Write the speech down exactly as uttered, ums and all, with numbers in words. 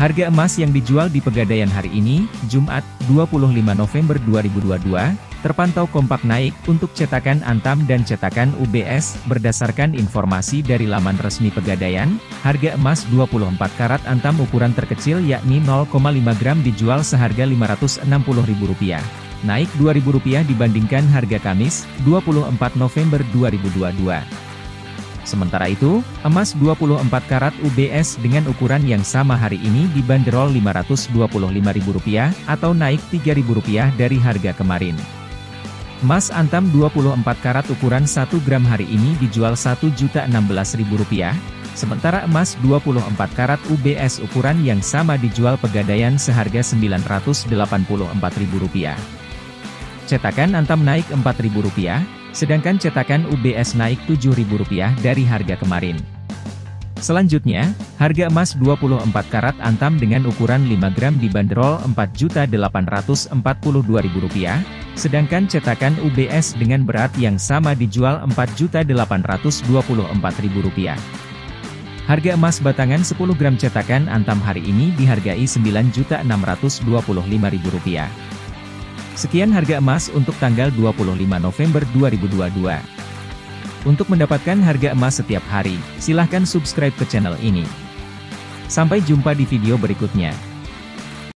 Harga emas yang dijual di Pegadaian hari ini, Jumat, dua puluh lima November dua ribu dua puluh dua, terpantau kompak naik untuk cetakan Antam dan cetakan U B S. Berdasarkan informasi dari laman resmi Pegadaian, harga emas dua puluh empat karat Antam ukuran terkecil yakni nol koma lima gram dijual seharga lima ratus enam puluh ribu rupiah. Naik dua ribu rupiah dibandingkan harga Kamis, dua puluh empat November dua ribu dua puluh dua. Sementara itu, emas dua puluh empat karat U B S dengan ukuran yang sama hari ini dibanderol lima ratus dua puluh lima ribu rupiah, atau naik tiga ribu rupiah dari harga kemarin. Emas Antam dua puluh empat karat ukuran satu gram hari ini dijual satu juta enam belas ribu rupiah, sementara emas dua puluh empat karat U B S ukuran yang sama dijual Pegadaian seharga sembilan ratus delapan puluh empat ribu rupiah. Cetakan Antam naik empat ribu rupiah, sedangkan cetakan U B S naik tujuh ribu rupiah dari harga kemarin. Selanjutnya, harga emas dua puluh empat karat Antam dengan ukuran lima gram dibanderol empat juta delapan ratus empat puluh dua ribu rupiah, sedangkan cetakan U B S dengan berat yang sama dijual empat juta delapan ratus dua puluh empat ribu rupiah. Harga emas batangan sepuluh gram cetakan Antam hari ini dihargai sembilan juta enam ratus dua puluh lima ribu rupiah. Sekian harga emas untuk tanggal dua puluh lima November dua ribu dua puluh dua. Untuk mendapatkan harga emas setiap hari, silahkan subscribe ke channel ini. Sampai jumpa di video berikutnya.